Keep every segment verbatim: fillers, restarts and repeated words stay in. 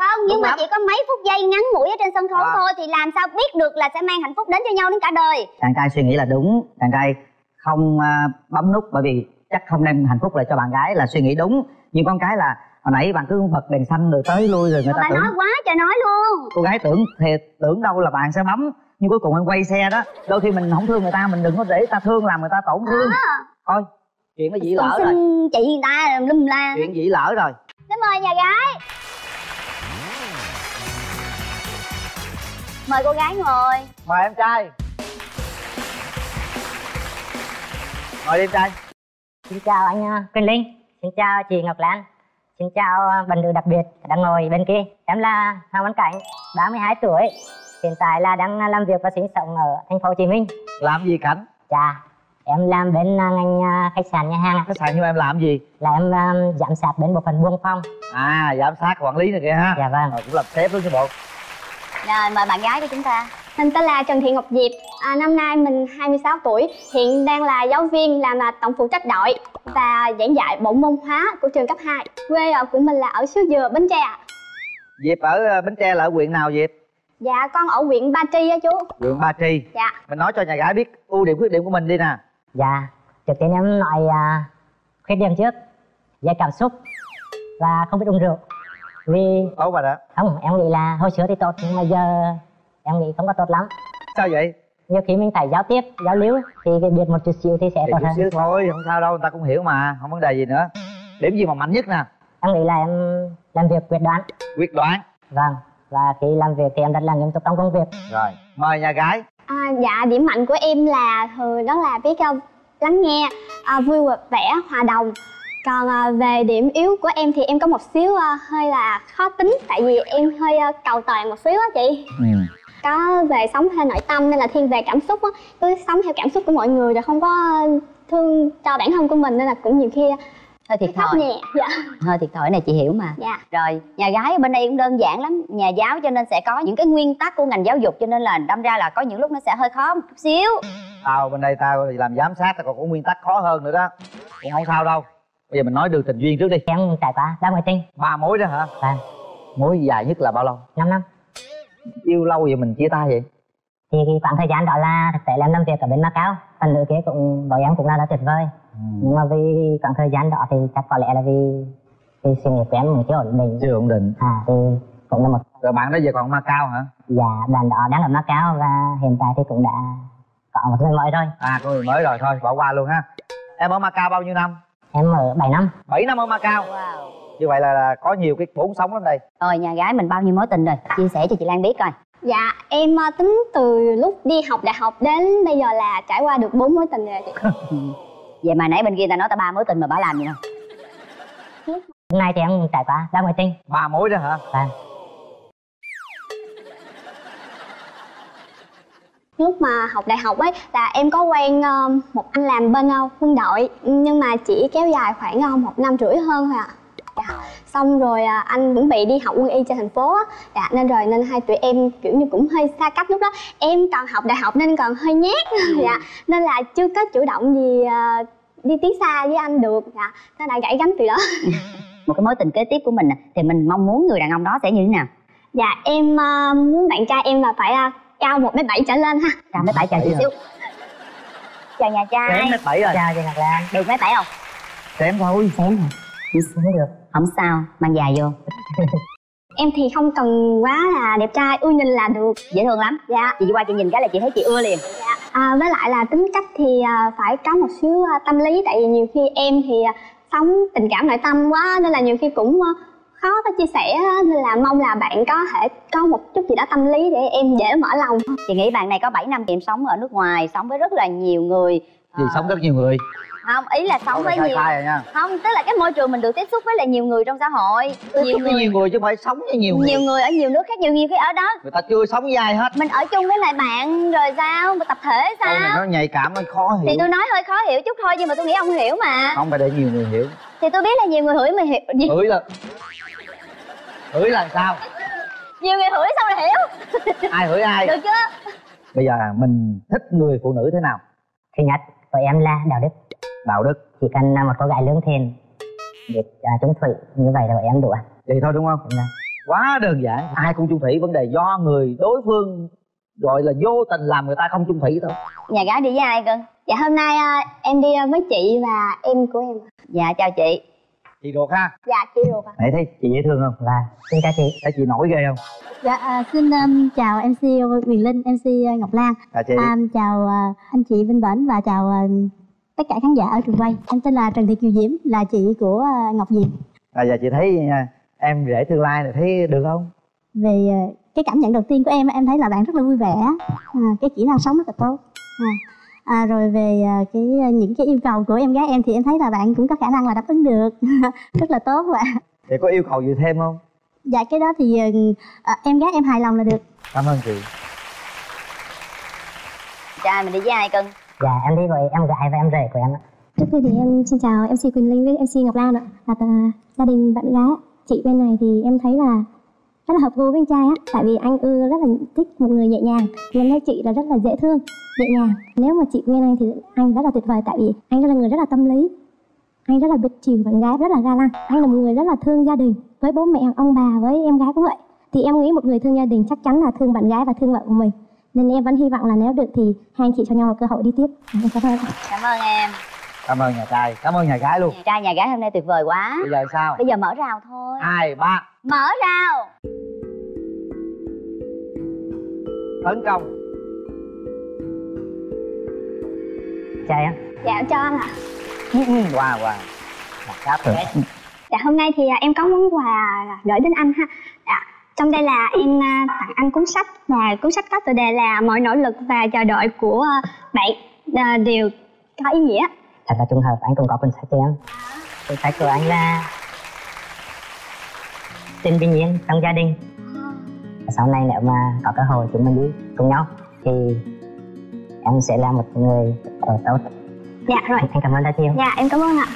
Không, nhưng Đúng mà lắm. chỉ có mấy phút giây ngắn ngủi ở trên sân khấu À. thôi thì làm sao biết được là sẽ mang hạnh phúc đến cho nhau đến cả đời. Chàng trai suy nghĩ là đúng, chàng trai không uh, bấm nút bởi vì chắc không đem hạnh phúc lại cho bạn gái là suy nghĩ đúng. Nhưng con cái là hồi nãy bạn cứ bật đèn xanh rồi tới lui rồi người ta Bà tưởng nói quá trời nói luôn. cô gái tưởng thiệt, tưởng đâu là bạn sẽ bấm, nhưng cuối cùng em quay xe đó. Đôi khi mình không thương người ta, mình đừng có để người ta thương làm người ta tổn thương. À. Thôi chuyện nó dĩ Còn lỡ xin rồi, chị người ta lum la. chuyện dĩ lỡ rồi. Xin mời nhà gái. Mời cô gái ngồi. Mời em trai. Mời đi em trai. Xin chào anh Quyền Linh, xin chào chị Ngọc Lan, xin chào bạn nữ đặc biệt đang ngồi bên kia. Em là Hoàng Văn Cảnh, ba mươi hai tuổi, hiện tại là đang làm việc và sinh sống ở thành phố Hồ Chí Minh. Làm gì Cảnh? Dạ, em làm bên ngành khách sạn nhà hàng. Khách sạn nhưng em làm gì? Là em um, giám sát bên bộ phận buôn phòng. À, giám sát quản lý này kìa ha. Dạ vâng. Rồi, cũng làm sếp luôn chứ bộ. Rồi mời bạn gái của chúng ta. Mình tên là Trần Thị Ngọc Diệp, à, năm nay mình hai mươi sáu tuổi, hiện đang là giáo viên làm là tổng phụ trách đội và giảng dạy bộ môn hóa của trường cấp hai. Quê ở của mình là ở xứ Dừa, Bến Tre. Diệp ở Bến Tre là ở huyện nào Diệp? Dạ con ở huyện Ba Tri á chú. Huyện Ba Tri. Dạ. Mình nói cho nhà gái biết ưu điểm khuyết điểm của mình đi nè. Dạ, trước tiên em nói uh, khuyết điểm trước, dễ cảm xúc và không biết uống rượu. Vì tốt rồi đó. Không, em nghĩ là hồi xưa thì tốt nhưng mà giờ em nghĩ không có tốt lắm. Sao vậy? Nhiều khi mình phải giao tiếp, giao lưu thì cái biết một chút xíu thì sẽ thì tốt chút hơn. xíu thôi, không sao đâu, người ta cũng hiểu mà, không vấn đề gì nữa. Điểm gì mà mạnh nhất nè? Em nghĩ là em làm việc quyết đoán. Quyết đoán. Vâng, và khi làm việc thì em rất là nghiêm túc trong công việc. Rồi, mời nhà gái. À, dạ điểm mạnh của em là thường đó là biết uh, lắng nghe, uh, vui vẻ, hòa đồng. Còn uh, về điểm yếu của em thì em có một xíu uh, hơi là khó tính, tại vì em hơi uh, cầu toàn một xíu á chị. Ừ. Có về sống theo nội tâm nên là thiên về cảm xúc á, cứ sống theo cảm xúc của mọi người rồi không có thương cho bản thân của mình nên là cũng nhiều khi hơi thiệt thòi. nhẹ. Dạ. Hơi thiệt thòi này chị hiểu mà. Dạ. Rồi nhà gái ở bên đây cũng đơn giản lắm, nhà giáo cho nên sẽ có những cái nguyên tắc của ngành giáo dục, cho nên là đâm ra là có những lúc nó sẽ hơi khó một chút xíu. Tao bên đây tao làm giám sát tao còn có nguyên tắc khó hơn nữa đó, cũng không sao đâu. Bây giờ mình nói đường tình duyên trước đi. Em trải qua ba mối tình. Ba mối đó hả? Vâng. Mối dài nhất là bao lâu? Năm năm. Yêu lâu vậy mình chia tay vậy? Thì cái khoảng thời gian đó là thực tế là em làm việc ở bên Macau, phần nữ kia cũng với em cũng là đã tuyệt vời. Ừ. Nhưng mà vì khoảng thời gian đó thì chắc có lẽ là vì vì sự nghiệp của em chưa ổn định. Chưa ổn định. À thì cũng là một. Rồi bạn đó giờ còn Macau hả? Dạ, bạn đó đang ở Macau và hiện tại thì cũng đã có một người mới rồi. À, có người mới rồi, thôi bỏ qua luôn ha. Em ở Macau bao nhiêu năm? Em ở bảy năm. Bảy năm ở Macau. Wow. Như vậy là, là có nhiều cái vốn sống lắm đây. Rồi nhà gái mình bao nhiêu mối tình rồi, chia sẻ cho chị Lan biết coi. Dạ em uh, tính từ lúc đi học đại học đến bây giờ là trải qua được bốn mối tình rồi chị. Vậy mà nãy bên kia ta nói ta ba mối tình mà bà làm gì đâu. Hôm nay thì em trải qua ba mối tình. Ba mối đó hả? Vâng. Lúc mà học đại học ấy là em có quen uh, một anh làm bên uh, quân đội, nhưng mà chỉ kéo dài khoảng uh, một năm rưỡi hơn thôi ạ. Dạ. Xong rồi uh, anh chuẩn bị đi học quân y trên thành phố á, dạ, nên rồi nên hai tụi em kiểu như cũng hơi xa cách lúc đó. Em còn học đại học nên còn hơi nhát, dạ, nên là chưa có chủ động gì uh, đi tiến xa với anh được, dạ, nó đã gãy gánh từ đó. Một cái mối tình kế tiếp của mình thì mình mong muốn người đàn ông đó sẽ như thế nào? Dạ em uh, muốn bạn trai em là phải uh, cao một mét bảy trở lên ha. Cao mét bảy chờ chị xíu. Chào nhà trai. Kém mét bảy rồi. Chào chị Ngọc Lan. Được mét bảy không? Kém thôi. Xém hả? Xém được. Không sao, mang dài vô. Em thì không cần quá là đẹp trai, ưa nhìn là được. Dễ thương lắm. Dạ. Chị qua chị nhìn cái là chị thấy chị ưa liền. Dạ. À, với lại là tính cách thì uh, phải có một xíu uh, tâm lý, tại vì nhiều khi em thì uh, sống tình cảm nội tâm quá nên là nhiều khi cũng uh, khó có chia sẻ, nên là mong là bạn có thể có một chút gì đó tâm lý để em dễ mở lòng. Chị nghĩ bạn này có bảy năm em sống ở nước ngoài, sống với rất là nhiều người. Gì sống rất nhiều người? Không, ý là sống với nhiều. Rồi nha. Không, tức là cái môi trường mình được tiếp xúc với là nhiều người trong xã hội. Nhiều người, nhiều người chứ không phải sống với nhiều người. Nhiều người ở nhiều nước khác, nhiều nhiều khi ở đó người ta chưa sống với ai hết. mình ở chung với lại bạn rồi sao, mà tập thể sao? Câu này nó nhạy cảm, nó khó hiểu. Thì tôi nói hơi khó hiểu chút thôi, nhưng mà tôi nghĩ ông hiểu mà. Không phải để nhiều người hiểu. Thì tôi biết là nhiều người hửi mà hiểu gì? Hửi là hửi là sao? Nhiều người hửi xong rồi hiểu. Ai hửi ai? Được chưa? Bây giờ mình thích người phụ nữ thế nào? Thứ nhất của em là đạo đức. Đạo đức. Chỉ cần một cô gái lương thiện, biết uh, trung thủy, như vậy là em đủ. Vậy thôi đúng không? Đúng. Quá đơn giản, ai cũng chung thủy, vấn đề do người đối phương gọi là vô tình làm người ta không chung thủy thôi. Nhà gái đi với ai cưng? Dạ hôm nay à, em đi với chị và em của em. Dạ chào chị. Chị ruột ha? Dạ chị ruột ạ. Nãy thấy chị dễ thương không? Và xin chào chị. Thấy chị nổi ghê không? Dạ, à, xin um, chào em xê Quyền Linh, em xê Ngọc Lan. Chào chị. À, chào uh, anh chị Vinh Bển và chào uh, tất cả khán giả ở trường quay. Em tên là Trần Thị Kiều Diễm, là chị của uh, Ngọc Diệp. À, giờ chị thấy uh, em rể tương lai này thấy được không? Về uh, cái cảm nhận đầu tiên của em, em thấy là bạn rất là vui vẻ, à, cái kỹ năng sống rất là tốt. À, à, rồi về uh, cái uh, những cái yêu cầu của em gái em thì em thấy là bạn cũng có khả năng là đáp ứng được rất là tốt ạ. Chị có yêu cầu gì thêm không? Dạ cái đó thì uh, uh, em gái em hài lòng là được. Cảm ơn chị. Trai mình đi với ai cưng? Dạ em đi với em gái và em rể của em ạ. Trước tiên thì em xin chào em xê Quỳnh Linh với em xê Ngọc Lan ạ, là uh, gia đình bạn gái. Chị bên này thì em thấy là rất là hợp gu với anh trai á, tại vì anh ưa rất là thích một người nhẹ nhàng, em thấy chị là rất là dễ thương, nhẹ nhàng. Nếu mà chị quen anh thì anh rất là tuyệt vời, tại vì anh là người rất là tâm lý, anh rất là biết chiều bạn gái, rất là ga lăng. Anh là một người rất là thương gia đình, với bố mẹ, ông bà, với em gái cũng vậy. Thì em nghĩ một người thương gia đình chắc chắn là thương bạn gái và thương vợ của mình, nên em vẫn hy vọng là nếu được thì hai anh chị cho nhau một cơ hội đi tiếp. Em cảm ơn. Cảm ơn em. Cảm ơn nhà trai, cảm ơn nhà gái luôn. Nhà trai nhà gái hôm nay tuyệt vời quá. Bây giờ sao? Bây giờ mở rào thôi. Hai ba Mở rào. tấn công. Chào em. Dạ cho anh ạ. Wow wow. Đặt cáp rồi. Dạ hôm nay thì à, em có món quà gửi đến anh ha. Dạ, trong đây là em à, tặng anh cuốn sách, và cuốn sách có tựa đề là Mọi nỗ lực và chờ đợi của à, bạn à, đều có ý nghĩa. Thật là trùng hợp anh cũng có cuốn sách cho em. Cuốn sách của anh là Tình bình yên trong gia đình. Sau này nếu mà có cơ hội chúng mình đi cùng nhau thì em sẽ là một người ở tốt. Dạ rồi. Anh cảm ơn rất nhiều. Dạ em cảm ơn ạ.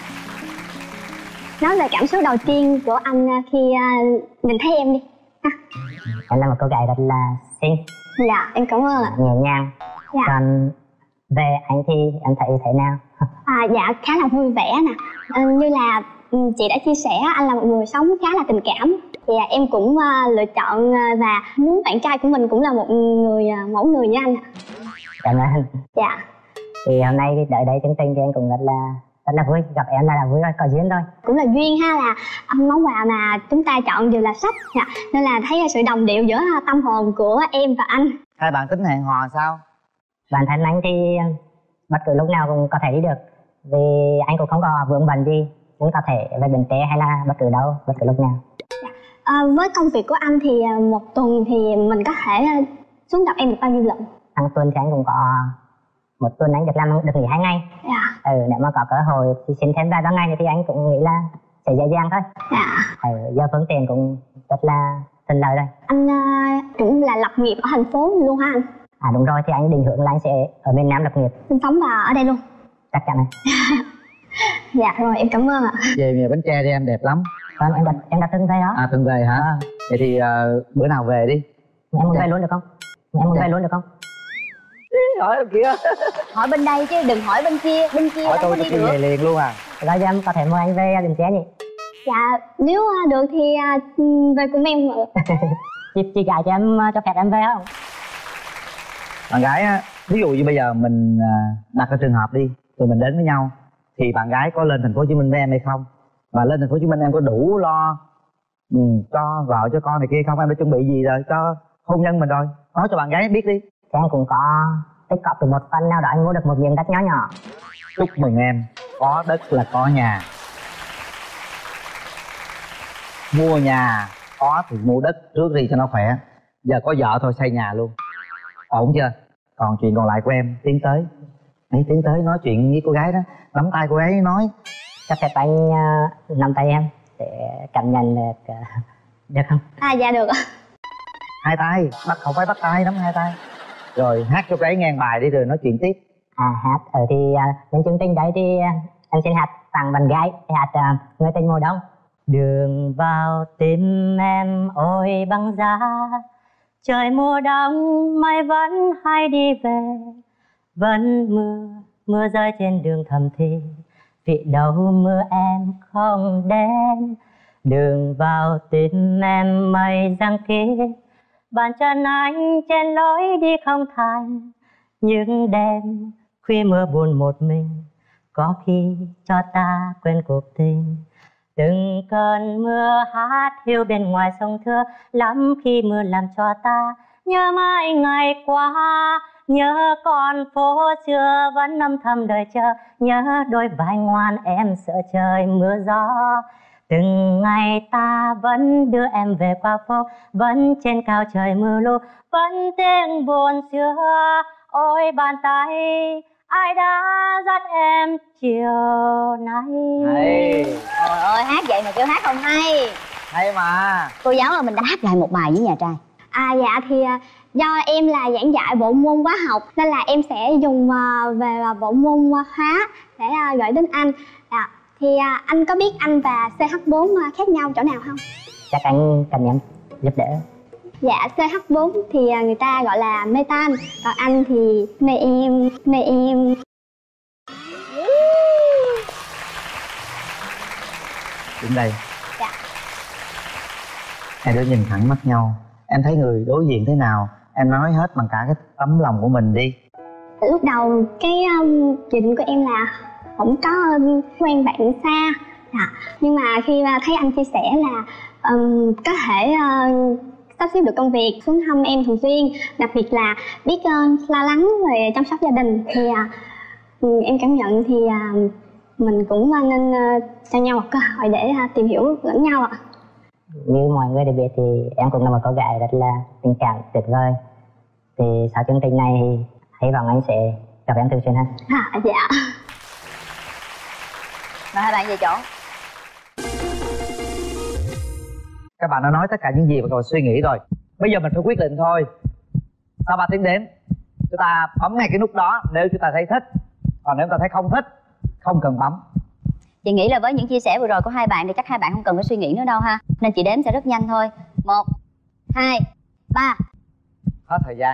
Nói về cảm xúc đầu tiên của anh à, khi à, nhìn thấy em đi. Ha. Em là một cô gái rất là xinh, Dạ em cảm ơn ạ. nhẹ nhàng. Dạ. Còn về anh thì em thấy thế nào? À, dạ khá là vui vẻ nè. À, như là ừ, chị đã chia sẻ, anh là một người sống khá là tình cảm. Thì à, em cũng à, lựa chọn à, và muốn bạn trai của mình cũng là một người à, mẫu người như anh ạ. Cảm ơn. Dạ. Thì hôm nay đợi đây chương trình thì em cũng rất là rất là vui, gặp em là, là vui rồi, có duyên thôi. Cũng là duyên ha, là à, món quà mà chúng ta chọn đều là sách. Dạ. Nên là thấy sự đồng điệu giữa à, tâm hồn của em và anh. Hai bạn tính hẹn hò sao? Bản thân anh thì bất cứ lúc nào cũng có thể đi được, vì anh cũng không có vướng bận gì, cũng có thể về Bến Tre hay là bất cứ đâu, bất cứ lúc nào. À, với công việc của anh thì à, một tuần thì mình có thể à, xuống gặp em được bao nhiêu lần? Hàng tuần thì anh cũng có một tuần anh được làm được nghỉ hai ngày. Dạ. Ừ, nếu mà có cơ hội thì xin thêm vài ba ngày thì anh cũng nghĩ là sẽ dễ dàng thôi. Dạ. Ừ, giờ phương tiện cũng rất là thuận lợi rồi. Anh à, cũng là lập nghiệp ở thành phố luôn ha anh? À đúng rồi, thì anh định hướng là anh sẽ ở miền Nam lập nghiệp. Sinh sống và ở đây luôn? Chắc chắn này. Dạ rồi em cảm ơn ạ. Về về Bến Tre đi em, đẹp lắm. Vâng, em đã, em đã từng về đó. À từng về hả? À. Vậy thì uh, bữa nào về đi. Em muốn về luôn được không? Em muốn về luôn được không? Hỏi em kia. Hỏi bên đây chứ đừng hỏi bên kia. Bên kia Hỏi đâu tôi có tôi đi đi được. về liền luôn à. Bây giờ em có thể mời anh về Bến Tre nhỉ? Dạ nếu à, được thì à, về cùng em ạ. Chị, chị gái cho em cho phép em về không? Bạn gái á, ví dụ như bây giờ mình à, đặt cái trường hợp đi, tụi mình đến với nhau thì bạn gái có lên thành phố Hồ Chí Minh với em hay không? Và lên thành phố Hồ Chí Minh em có đủ lo ừ, cho vợ cho con này kia không? Em đã chuẩn bị gì rồi cho hôn nhân mình rồi? Nói cho bạn gái biết đi. Thì em cũng có tích cóp từ một phần nào đó, anh mua được một miếng đất nhỏ nhỏ. Chúc mừng em, có đất là có nhà. Mua nhà có thì mua đất trước đi cho nó khỏe. Giờ có vợ thôi xây nhà luôn. Ổn chưa? Còn chuyện còn lại của em, tiến tới. Đấy, tiến tới nói chuyện với cô gái đó, nắm tay cô gái nói. Cho phép anh uh, nắm tay em để cảm nhận được uh, được không? À dạ được ạ. Hai tay, bắt không phải bắt tay, nắm hai tay. Rồi hát cho cô ấy nghe bài đi rồi nói chuyện tiếp. À hát, ở thì uh, nhân chương trình đấy thì uh, em xin hát tặng bạn gái, hát uh, Người tình mùa đông. Đường vào tim em ôi băng giá, trời mùa đông mây vẫn hay đi về, vẫn mưa, mưa rơi trên đường thầm thì vì đâu mưa em không đến. Đường vào tim em mây răng kia, bàn chân anh trên lối đi không thành. Những đêm khuya mưa buồn một mình, có khi cho ta quên cuộc tình. Từng cơn mưa hát hiu bên ngoài sông Thưa, lắm khi mưa làm cho ta nhớ mãi ngày qua. Nhớ con phố xưa vẫn âm thầm đợi chờ, nhớ đôi vai ngoan em sợ trời mưa gió. Từng ngày ta vẫn đưa em về qua phố, vẫn trên cao trời mưa lu, vẫn tiếng buồn xưa. Ôi bàn tay ai đã dắt em chiều nay. Hay, Trời ơi, hát vậy mà kêu hát không hay. hay mà. Cô giáo ơi, mình đã hát lại một bài với nhà trai. À dạ thì à, do em là giảng dạy bộ môn hóa học nên là em sẽ dùng à, về à, bộ môn à, hóa để à, gửi đến anh. Dạ. Thì à, anh có biết anh và xê hát bốn à, khác nhau chỗ nào không? Chắc anh cần em giúp đỡ. Dạ, xê hát bốn thì à, người ta gọi là metan, còn anh thì mê em, mê em. Đứng đây. Dạ. Hai đứa nhìn thẳng mắt nhau. Em thấy người đối diện thế nào, em nói hết bằng cả cái tấm lòng của mình đi. Lúc đầu cái um, dự định của em là không có um, quen bạn xa. Dạ. Nhưng mà khi mà thấy anh chia sẻ là um, có thể uh, sắp xếp được công việc xuống thăm em thường xuyên, đặc biệt là biết uh, lo lắng về chăm sóc gia đình thì uh, em cảm nhận thì uh, mình cũng uh, nên uh, cho nhau một cơ hội để uh, tìm hiểu lẫn nhau ạ. Như mọi người đều biết thì em cũng là một cô gái rất là tình cảm tuyệt vời. Thì sau chương trình này thì hy vọng anh sẽ gặp em thường xuyên hơn. À, dạ. Mời hai bạn về chỗ. Các bạn đã nói tất cả những gì mà các bạn suy nghĩ rồi. Bây giờ mình phải quyết định thôi. Sau ba tiếng đếm, chúng ta bấm ngay cái nút đó nếu chúng ta thấy thích. Còn nếu chúng ta thấy không thích, không cần bấm. Chị nghĩ là với những chia sẻ vừa rồi của hai bạn thì chắc hai bạn không cần phải suy nghĩ nữa đâu ha. Nên chị đếm sẽ rất nhanh thôi. Một, hai, ba. Hết thời gian.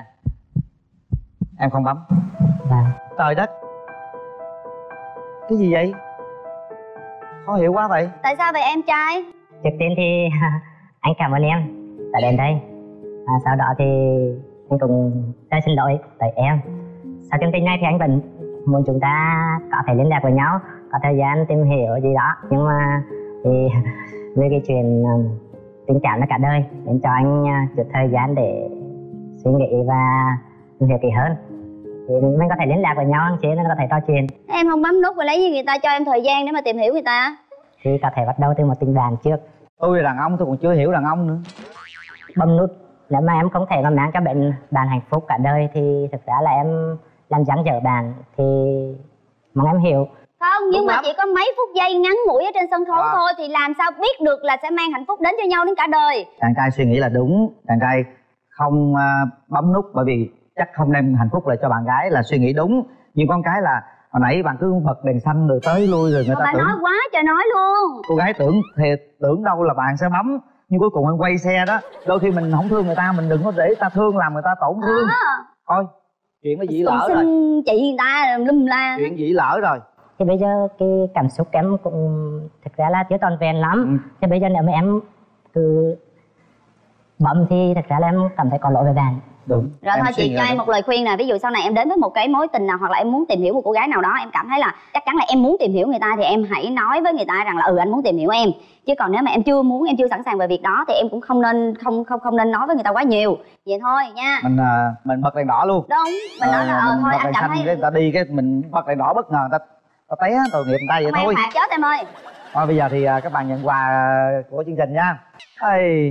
Em không bấm. Vâng. Trời đất, cái gì vậy? Khó hiểu quá vậy. Tại sao vậy em trai? Trước tiên thì anh cảm ơn em đã đến đây. À, sau đó thì anh cũng rất xin lỗi tại em. Sau chương trình này thì anh vẫn muốn chúng ta có thể liên lạc với nhau, có thời gian tìm hiểu gì đó. Nhưng mà thì về cái chuyện um, tình cảm là cả đời, nên cho anh uh, chút thời gian để suy nghĩ và tìm hiểu kỹ hơn. Thì mình có thể liên lạc với nhau hơn chứ, nên có thể trò chuyện. Em không bấm nút và lấy gì người ta cho em thời gian để mà tìm hiểu người ta? Thì có thể bắt đầu từ một tình bạn trước. Tôi là đàn ông, tôi còn chưa hiểu đàn ông nữa. Bấm nút, nếu mà em không thể mà mang cho bạn bạn hạnh phúc cả đời thì thực ra là em làm dáng dở bạn, thì mong em hiểu. Không, nhưng Đúng mà lắm. chỉ có mấy phút giây ngắn ngủi ở trên sân khấu À. thôi thì làm sao biết được là sẽ mang hạnh phúc đến cho nhau đến cả đời. Chàng trai suy nghĩ là đúng. Chàng trai không à, bấm nút bởi vì chắc không đem hạnh phúc lại cho bạn gái là suy nghĩ đúng. Nhưng con cái là hồi nãy bạn cứ bật đèn xanh rồi tới lui rồi người Mà ta bà tưởng nói quá trời nói luôn. cô gái tưởng thiệt, tưởng đâu là bạn sẽ bấm, nhưng cuối cùng em quay xe đó. Đôi khi mình không thương người ta, mình đừng có để người ta thương làm người ta tổn thương. À, Thôi chuyện nó dĩ còn lỡ rồi, xin chị người ta lum la. chuyện dĩ lỡ rồi. Thì bây giờ cái cảm xúc em cũng thực ra là chưa tròn vẹn lắm. Ừ. Thì bây giờ nếu mà em cứ bấm thì thực ra là em cảm thấy có lỗi với bạn. Đúng. Rồi Em thôi suy chị nghĩ cho là em đúng. một lời khuyên nè. Ví dụ sau này em đến với một cái mối tình nào, hoặc là em muốn tìm hiểu một cô gái nào đó, em cảm thấy là chắc chắn là em muốn tìm hiểu người ta, thì em hãy nói với người ta rằng là ừ anh muốn tìm hiểu em. Chứ còn nếu mà em chưa muốn, em chưa sẵn sàng về việc đó thì em cũng không nên không không không nên nói với người ta quá nhiều. Vậy thôi nha. Mình à, mình bật đèn đỏ luôn. Đúng, mình nói là ờ mình thôi bật anh đèn cảm xanh thấy cái người ta đi cái mình bật đèn đỏ bất ngờ người ta ta té tội nghiệp người ta vậy không em thôi. phạt chết em ơi. Thôi bây giờ thì à, các bạn nhận quà à, của chương trình nha. Ây.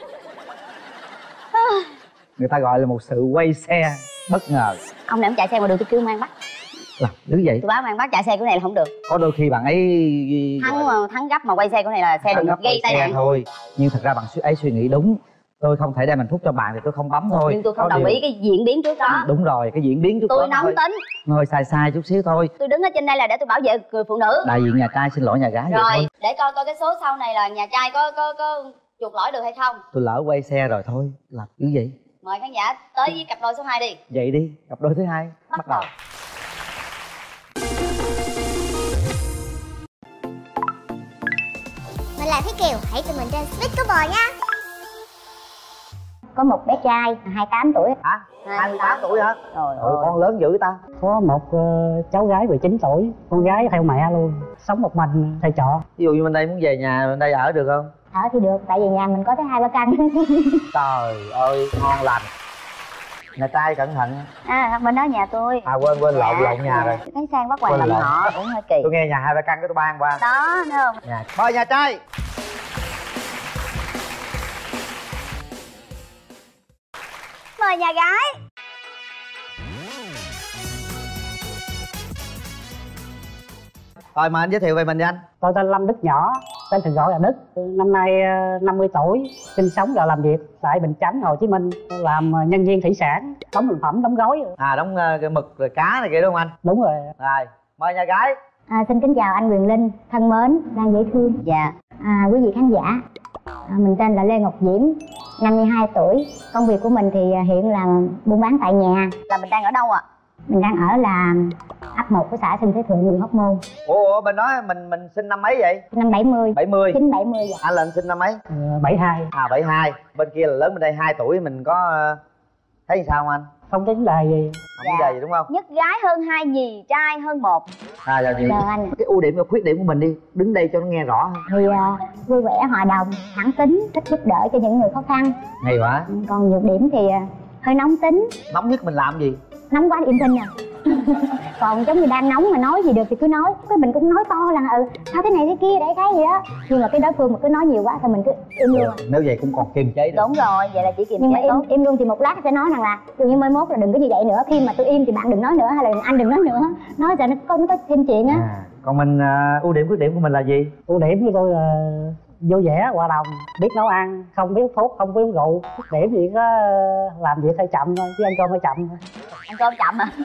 Người ta gọi là một sự quay xe bất ngờ. Ông này ông chạy xe ngoài đường tôi kêu mang bắt. Là thứ vậy. Tôi báo mang bắt chạy xe của này là không được. Có đôi khi bạn ấy Thắng mà thắng gấp mà quay xe của này là xe thắng đừng gấp gây quay tai xe nạn. thôi. Nhưng thật ra bạn suy ấy suy nghĩ đúng. Tôi không thể đem hạnh phúc cho bạn thì tôi không bấm thôi. Nhưng tôi không Có đồng điều- ý cái diễn biến trước đó. Đúng rồi, cái diễn biến trước Tôi đó nóng thôi. tính. Hơi sai sai chút xíu thôi. Tôi đứng ở trên đây là để tôi bảo vệ người phụ nữ. Đại diện nhà trai xin lỗi nhà gái vậy Rồi thôi. để coi coi cái số sau này là nhà trai có có có chuộc lỗi được hay không. Tôi lỡ quay xe rồi thôi. Là cứ vậy. Mời khán giả tới với cặp đôi số hai đi. Vậy đi, cặp đôi thứ hai Bắt bắt đầu. đầu. Mình là Thúy Kiều. Hãy tụi mình trên Split Couple nha. Có một bé trai hai mươi tám tuổi. Hả? hai mươi tám tuổi hả? Trời Ôi, con lớn dữ ta. Có một uh, cháu gái mười chín tuổi, con gái theo mẹ luôn, sống một mình thuê trọ. Ví dụ như bên đây muốn về nhà bên đây ở được không? Ở thì được, tại vì nhà mình có tới hai ba căn. Trời ơi, ngon lành. Nhà trai cẩn thận. À, bên đó nhà tôi. À quên quên lộn Dạ, lộn nhà dạ. rồi. Thấy sang bắt quà Quên làm lộn. họ cũng hơi kỳ. Tôi nghe nhà hai ba căn cái tôi ban qua. Đó, thấy không? Nhà. Mời nhà trai. Mời nhà gái. Rồi mời anh giới thiệu về mình đi anh. Tôi tên Lâm Đức Nhỏ, tên thường gọi là Đức. Năm nay uh, năm mươi tuổi, sinh sống và làm việc tại Bình Chánh, Hồ Chí Minh. Làm uh, nhân viên thủy sản, đóng thực phẩm, đóng gói. À đóng uh, cái mực rồi cá này kia đúng không anh? Đúng rồi. Rồi, mời nhà gái. À, xin kính chào anh Quyền Linh, thân mến, đang dễ thương. Dạ. À, quý vị khán giả, à, mình tên là Lê Ngọc Diễm, năm mươi hai tuổi. Công việc của mình thì hiện là buôn bán tại nhà. Là mình đang ở đâu ạ? À? Mình đang ở là ấp một của xã Xuân Thế Thượng, huyện Hóc Môn. Ủa, ủa bên đó mình mình sinh năm mấy vậy? Năm bảy mươi. bảy mươi. Chín bảy mươi vậy. Anh là anh sinh năm mấy? Uh, bảy hai. À bảy hai. Bên kia là lớn bên đây hai tuổi, mình có uh, thấy sao không anh? Không vấn đề gì. Không vấn đề gì đúng không? Nhất gái hơn hai, nhì trai hơn một. À dạ chị. Chào anh. Cái ưu điểm và khuyết điểm của mình đi, đứng đây cho nó nghe rõ hơn. Thì uh, vui vẻ, hòa đồng, thẳng tính, thích giúp đỡ cho những người khó khăn. Hay quá. Còn nhược điểm thì uh, hơi nóng tính. Nóng nhất mình làm gì? Nóng quá im thinh à. Còn giống như đang nóng mà nói gì được thì cứ nói, cái mình cũng nói to là ừ sao thế này thế kia để cái gì đó, nhưng mà cái đối phương mà cứ nói nhiều quá thì mình cứ im luôn. Nếu vậy cũng còn kiềm chế được. Đúng rồi, vậy là chỉ kiềm Nhưng mà chế im, tốt. im luôn thì một lát sẽ nói rằng là dường như mai mốt là đừng có như vậy nữa, khi mà tôi im thì bạn đừng nói nữa, hay là anh đừng nói nữa, nói cho nó có nó có thêm chuyện á. À, còn mình uh, ưu điểm khuyết điểm của mình là gì? Ưu điểm của tôi là vui vẻ, hòa đồng, biết nấu ăn, không biết thuốc, không biết uống rượu. Khuyết điểm thì có làm việc hơi chậm thôi, chứ ăn cơm hơi chậm thôi. Ăn cơm chậm à?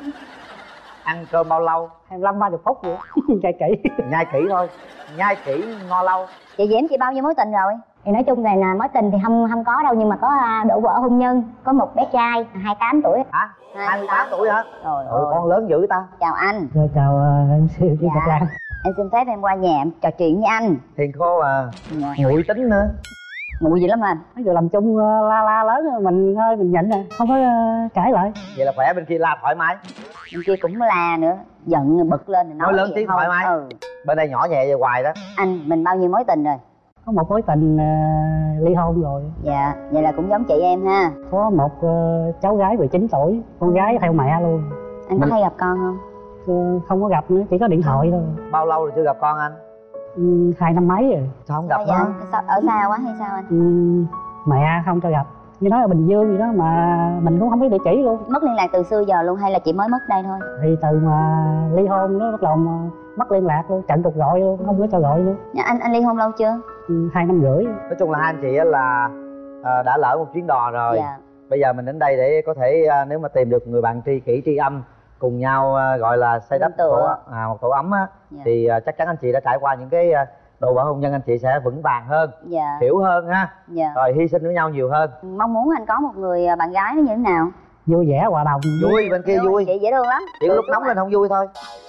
Ăn cơm bao lâu? hai mươi lăm ba mươi phút vậy. Nhai kỹ. Nhai kỹ thôi. Nhai kỹ ngon lâu. Chị Diễm, chị bao nhiêu mối tình rồi? Thì nói chung là, là mối tình thì không không có đâu, nhưng mà có đổ vỡ hôn nhân, có một bé trai hai mươi tám tuổi. Hả? hai mươi tám tuổi hả? Rồi Ôi, con lớn dữ ta. Chào anh. Rồi, chào uh, em siêu Dạ. Ngọc Lan. Em xin phép em qua nhà em trò chuyện với anh. Hiền khô à. Dạ. Nguội tính nữa. Nguội gì lắm anh. Mấy người làm chung uh, la la lớn rồi, mình hơi mình nhịn rồi, không có uh, cãi lại. Vậy là khỏe, bên kia la thoải mái. Bên kia cũng la nữa, giận bực lên thì nói, Nói lớn vậy tiếng thôi. thoải mái. Ừ. Bên đây nhỏ nhẹ về hoài đó. Anh, mình bao nhiêu mối tình rồi? Có một mối tình uh, ly hôn rồi. Dạ, vậy là cũng giống chị em ha. Có một uh, cháu gái mười chín tuổi, con gái theo mẹ luôn. Anh có Mình- hay gặp con không? Uh, không có gặp nữa, chỉ có điện thoại thôi. Bao lâu rồi chưa gặp con anh? Um, hai năm mấy rồi. Sao không gặp Sao nó? vậy? Sao, ở xa quá hay sao anh? Um, mẹ không cho gặp. Như nói ở Bình Dương gì đó mà mình cũng không biết địa chỉ luôn. Mất liên lạc từ xưa giờ luôn hay là chỉ mới mất đây thôi? Thì từ mà ly hôn nó bắt đầu mà mất liên lạc luôn, chặn cuộc gọi luôn, không có cho gọi nữa. Dạ, anh anh ly hôn lâu chưa? Um, hai năm rưỡi. Nói chung là hai anh chị á là à, đã lỡ một chuyến đò rồi. Dạ. Bây giờ mình đến đây để có thể à, nếu mà tìm được người bạn tri kỷ tri âm cùng nhau à, gọi là xây đắp Nương tựa. tổ, à, một tổ ấm á, Dạ. thì à, chắc chắn anh chị đã trải qua những cái à, đồ vỡ hôn nhân, anh chị sẽ vững vàng hơn, Dạ. hiểu hơn ha, Dạ. rồi hy sinh với nhau nhiều hơn. Mong muốn anh có một người bạn gái nó như thế nào? Vui vẻ, hòa đồng. Vui, bên kia vui, Chị dễ thương lắm. chỉ có lúc nóng lên không vui thôi.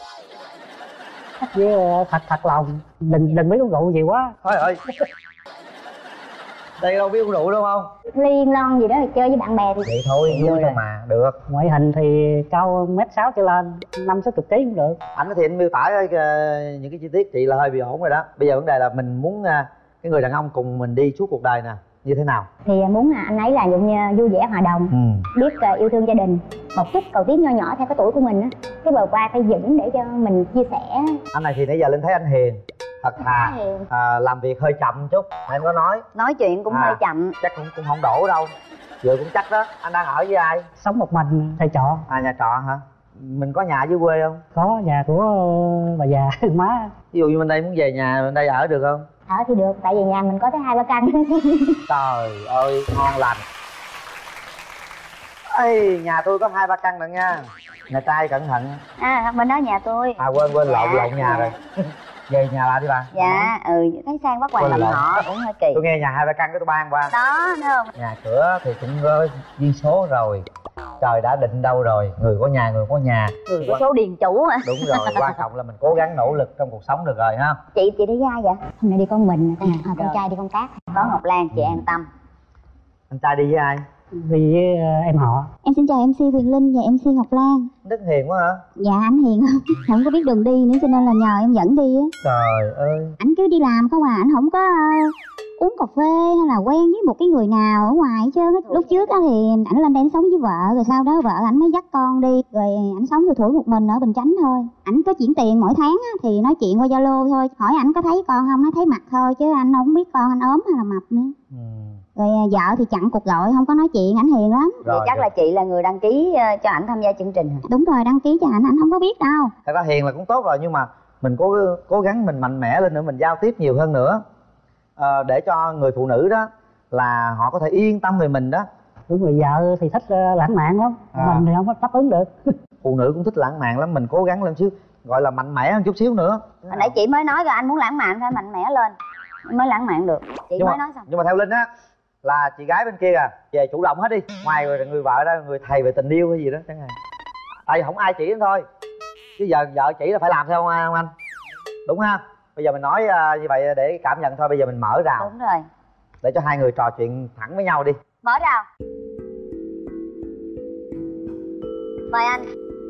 Với uh, thật thật lòng, đừng đừng biết uống rượu gì quá. Thôi ơi, đây đâu biết uống rượu đúng không? Liên lon gì đó thì chơi với bạn bè thì Vậy thôi, vui thôi mà, được. Ngoại hình thì cao mét sáu trở lên, năm sáu chục ký cũng được. Anh thì anh miêu tả cái, cái, những cái chi tiết chị là hơi bị ổn rồi đó. Bây giờ vấn đề là mình muốn à, cái người đàn ông cùng mình đi suốt cuộc đời nè, như thế nào? thì muốn là anh ấy là giống như vui vẻ hòa đồng, Ừ. biết uh, yêu thương gia đình, một chút cầu tiến nho nhỏ theo cái tuổi của mình á, cái bờ vai phải vững để cho mình chia sẻ. Anh này thì nãy giờ Linh thấy anh hiền, thật thà, Hiền. à, làm việc hơi chậm chút, em có nói. Nói chuyện cũng À. hơi chậm. Chắc cũng cũng không đổ đâu. Vừa cũng chắc đó. Anh đang ở với ai? Sống một mình, thuê trọ. À, nhà trọ hả? Mình có nhà dưới quê không? Có nhà của uh, bà già, má. Ví dụ như bên đây muốn về nhà bên đây ở được không? Ở thì được, tại vì nhà mình có tới hai ba căn. Trời ơi, ngon lành. Ê, nhà tôi có hai ba căn lận nha. Nhà trai cẩn thận. À, bên đó nhà tôi. À quên quên lộn Dạ. lộn nhà rồi. Về nhà lại đi bà. Dạ, ừ, thấy sang bắt quà Quên làm lộn. họ cũng hơi kỳ. Tôi nghe nhà hai ba căn cái tôi ban qua. Đó, thấy không? Nhà cửa thì cũng có duyên số rồi. trời đã định đâu rồi, người có nhà người có nhà, người có số điền chủ mà. Đúng rồi, quan trọng là mình cố gắng nỗ lực trong cuộc sống được rồi ha. Chị chị đi với ai vậy? Hôm nay đi con mình, À, à, con rồi. trai đi công tác. Có Ngọc Lan, chị an tâm. Anh trai đi với ai? Đi với ờ, em họ. Em xin chào em xê Huyền Linh và em xê Ngọc Lan. Đức hiền quá hả? Dạ anh Hiền không có biết đường đi nữa cho nên là nhờ em dẫn đi á. Trời ơi. Ảnh cứ đi làm không à, ảnh không có uh, uống cà phê hay là quen với một cái người nào ở ngoài hết trơn á. Lúc trước á thì ảnh lên đây ảnh sống với vợ, rồi sau đó vợ ảnh mới dắt con đi, rồi ảnh sống từ tuổi một mình ở Bình Chánh thôi. Ảnh có chuyển tiền mỗi tháng á thì nói chuyện qua Zalo thôi, hỏi ảnh có thấy con không, nó thấy mặt thôi chứ anh không biết con anh ốm hay là mập nữa. Ừ. Rồi vợ thì chặn cuộc gọi, không có nói chuyện, ảnh hiền lắm. Vậy chắc là chị là người đăng ký ờ, cho ảnh tham gia chương trình hả? Đúng rồi, đăng ký cho ảnh, ảnh không có biết đâu. Thật ra hiền là cũng tốt rồi, nhưng mà mình cố cố gắng mình mạnh mẽ lên nữa, mình giao tiếp nhiều hơn nữa, à, để cho người phụ nữ đó là họ có thể yên tâm về mình đó. Đúng rồi, vợ thì thích uh, lãng mạn lắm, À. mình thì không có đáp ứng được. Phụ nữ cũng thích lãng mạn lắm, mình cố gắng lên xíu, gọi là mạnh mẽ hơn chút xíu nữa. Hồi nãy chị mới nói rồi, anh muốn lãng mạn phải mạnh mẽ lên mới lãng mạn được. Chị nhưng mới mà, nói xong. nhưng mà theo Linh á là chị gái bên kia à về chủ động hết đi, ngoài rồi người vợ ra người thầy về tình yêu hay gì đó chẳng hạn, tại vì không ai chỉ thôi, chứ giờ vợ chỉ là phải làm theo không anh? Đúng ha. Bây giờ mình nói uh, như vậy để cảm nhận thôi, bây giờ mình mở rào. Đúng rồi, Để cho hai người trò chuyện thẳng với nhau đi. mở rào. Mời anh.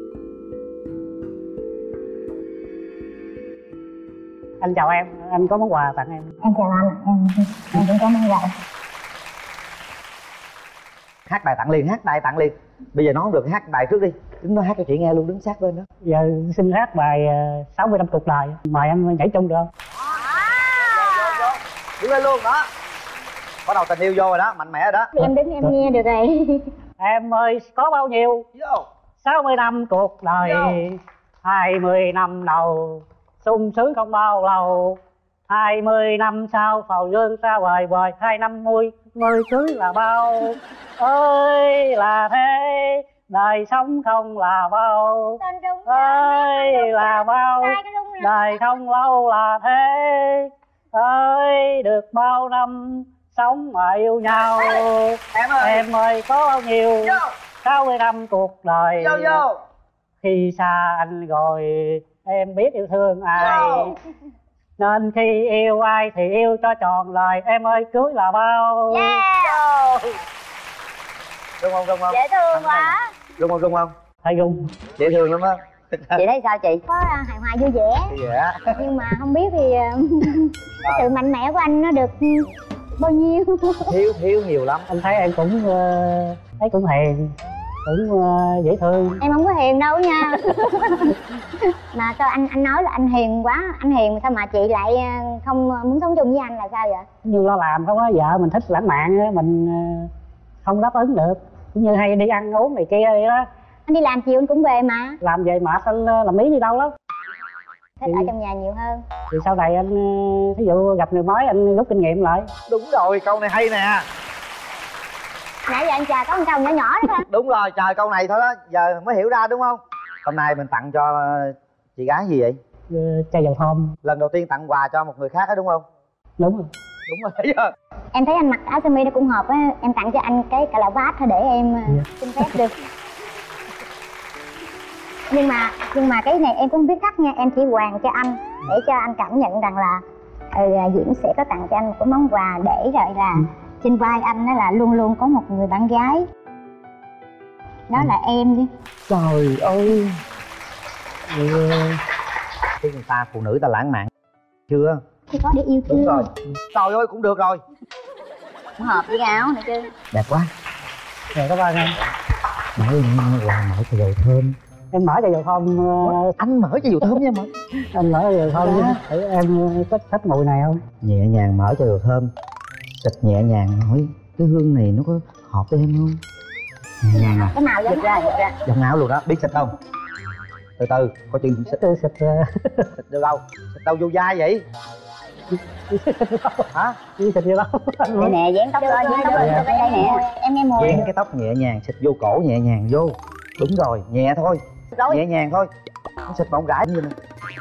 Anh chào em, anh có món quà tặng em. Em chào anh, em em cũng có mong quà. Hát bài tặng liền, hát bài tặng liền. Bây giờ nói không được, hát bài trước đi. Đứng đó hát cho chị nghe luôn, đứng sát bên đó. Giờ xin hát bài uh, sáu mươi năm cuộc đời. Mời em nhảy chung được không? Đứng lên luôn đó. Bắt đầu tình yêu vô rồi đó, mạnh mẽ rồi đó. Em đến em nghe được rồi. Em ơi có bao nhiêu Vô. sáu mươi năm cuộc đời, hai mươi năm đầu sung sướng không bao lâu, hai mươi năm sau phào dương xa vời vời, hai năm mươi mươi cưới là bao. Ơi là thế, đời sống không là bao. Ơi là bao, đời không lâu là thế. Ơi được bao năm sống mà yêu nhau. Em ơi. Em ơi có bao nhiêu sáu mươi năm cuộc đời, Vô vô. khi xa anh rồi em biết yêu thương ai. Vô. Nên khi yêu ai thì yêu cho tròn lời. Em ơi cưới là bao. Yeah. Rung không, rung không? Dễ thương quá. Rung không, rung không? Hay gung. Dễ thương lắm á. Chị thấy sao chị? Có à, hài hòa vui vẻ. Dạ. Nhưng mà không biết thì à, cái sự mạnh mẽ của anh nó được bao nhiêu. Thiếu, thiếu nhiều lắm. Anh thấy em cũng uh, thấy cũng hiền, cũng uh, dễ thương. Em không có hiền đâu nha. Mà sao anh anh nói là anh hiền quá, anh hiền sao mà chị lại không muốn sống chung với anh là sao vậy? Như lo làm không á, vợ mình thích lãng mạn á, mình uh, không đáp ứng được. Cũng như hay đi ăn uống này kia đi đó. Anh đi làm chiều anh cũng về mà. Làm về mệt anh làm ý đi đâu lắm. Thích thì, ở trong nhà nhiều hơn. thì sau này anh uh, thí dụ gặp người mới anh rút kinh nghiệm lại. Đúng rồi, câu này hay nè. Nãy giờ anh chà có một câu nhỏ nhỏ đó hả? Đúng rồi, trời câu này thôi đó, giờ mới hiểu ra đúng không? Hôm nay mình tặng cho chị gái gì vậy? Uh, chai dầu thơm. Lần đầu tiên tặng quà cho một người khác đó đúng không? Đúng rồi. Đúng rồi, thấy chưa? Em thấy anh mặc áo sơ mi nó cũng hợp á, em tặng cho anh cái cà la vát thôi để em Yeah. xin phép được. Nhưng mà nhưng mà cái này em cũng không biết cắt nha, em chỉ hoàn cho anh để cho anh cảm nhận rằng là ừ, Diễm sẽ có tặng cho anh một cái món quà để rồi là ừ. trên vai anh đó là luôn luôn có một người bạn gái. Đó ừ. là em đi. Trời ơi. Ừ. Cái người ta phụ nữ ta lãng mạn chưa? Thì có để yêu thương. Đúng rồi. Trời ơi cũng được rồi. Cũng hợp với cái áo nữa chứ. Đẹp quá. Rồi các bạn em. Mở quà mở cho dầu thơm. Em mở cho dầu thơm. Uh, anh mở cho dầu thơm nha mà. Anh mở cho dầu thơm chứ. Thử em có thích mùi này không? Nhẹ nhàng mở cho dầu thơm. Xịt nhẹ nhàng hỏi cái hương này nó có hợp với em không? Nhẹ nhàng à. Cái màu giống ra, giống ra. Dòng áo luôn đó, biết xịt không? Từ từ, có chuyện xịt. Từ xịt xịt được đâu? Xịt đâu vô vai vậy? Hả? Đi xịt vô đâu? Đây nè, dán tóc lên, dán tóc lên cho đây nè. Em nghe mùi. Dán cái tóc nhẹ nhàng, xịt vô cổ nhẹ nhàng vô. Đúng rồi, nhẹ thôi. Rồi. Nhẹ nhàng thôi. Nó xịt mà không rải như này.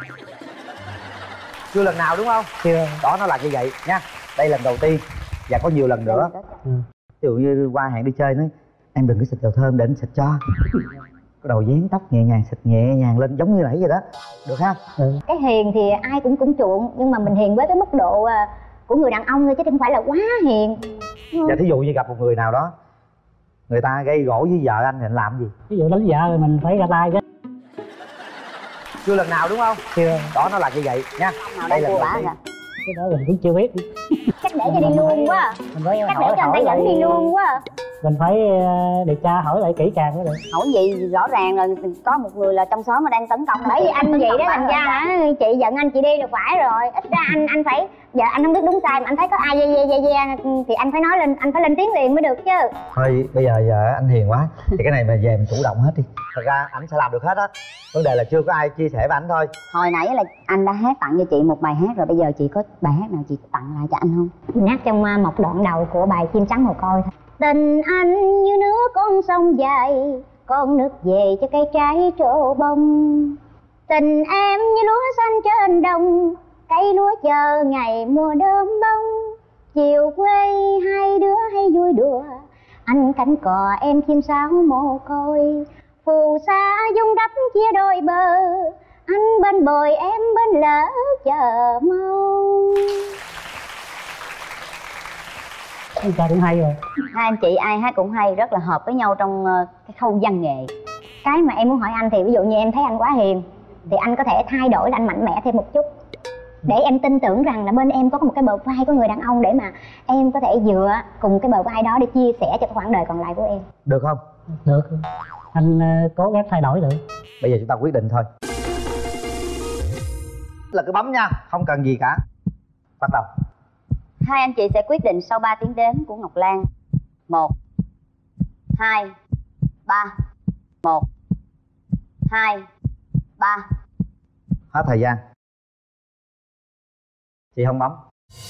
Chưa lần nào đúng không? Chưa. Đó nó là như vậy nha. Đây lần đầu tiên và có nhiều lần nữa. Ừ. Ví dụ như qua hẹn đi chơi nói em đừng có xịt dầu thơm để anh xịt cho. Cái đầu dán tóc nhẹ nhàng, xịt nhẹ nhàng lên giống như nãy vậy đó, được ha? Ừ. Cái hiền thì ai cũng cũng chuộng, nhưng mà mình hiền với cái mức độ của người đàn ông thôi chứ không phải là quá hiền. Dạ thí dụ như gặp một người nào đó, người ta gây gổ với vợ anh thì anh làm gì? Ví dụ đánh vợ thì mình phải ra tay chứ. Chưa lần nào đúng không? Chưa. Đó nó là như vậy nha. Đây là bả rồi. Cái đó mình cũng chưa biết. Chắc để cho đi luôn quá. Chắc để cho người ta dẫn đi luôn quá. Mình phải điều tra hỏi lại kỹ càng mới được. Hỏi gì rõ ràng là có một người là trong xóm mà đang tấn công. Bởi vì anh vậy đó thành ra hả, chị giận anh chị đi là phải rồi. Ít ra anh anh phải, giờ anh không biết đúng sai mà anh thấy có ai dè dè dè dè thì anh phải nói lên, anh phải lên tiếng liền mới được chứ. Thôi bây giờ giờ anh hiền quá thì cái này mà về mình chủ động hết đi. Thật ra anh sẽ làm được hết á, vấn đề là chưa có ai chia sẻ với anh thôi. Hồi nãy là anh đã hát tặng cho chị một bài hát rồi, bây giờ chị có bài hát nào chị tặng lại cho anh không? Mình hát trong một đoạn đầu của bài Chim Trắng Mồ Côi thôi. Tình anh như nước con sông dài, con nước về cho cây trái trổ bông. Tình em như lúa xanh trên đồng, cây lúa chờ ngày mùa đơm bông. Chiều quê hai đứa hay vui đùa, anh cánh cò em chim sáo mồ côi. Phù sa dung đắp chia đôi bờ, anh bên bồi em bên lỡ chờ mong. Anh ca cũng hay rồi. Hai anh chị ai hát cũng hay, rất là hợp với nhau trong cái khâu văn nghệ. Cái mà em muốn hỏi anh thì ví dụ như em thấy anh quá hiền thì anh có thể thay đổi, anh mạnh mẽ thêm một chút để em tin tưởng rằng là bên em có một cái bờ vai của người đàn ông để mà em có thể dựa cùng cái bờ vai đó để chia sẻ cho khoảng đời còn lại của em. Được không? Được. Anh uh, cố gắng thay đổi được. Bây giờ chúng ta quyết định thôi. Là cứ bấm nha, không cần gì cả. Bắt đầu. Hai anh chị sẽ quyết định sau ba tiếng đếm của Ngọc Lan. Một, hai, ba. Một, hai, ba. Hết thời gian. Chị không bấm.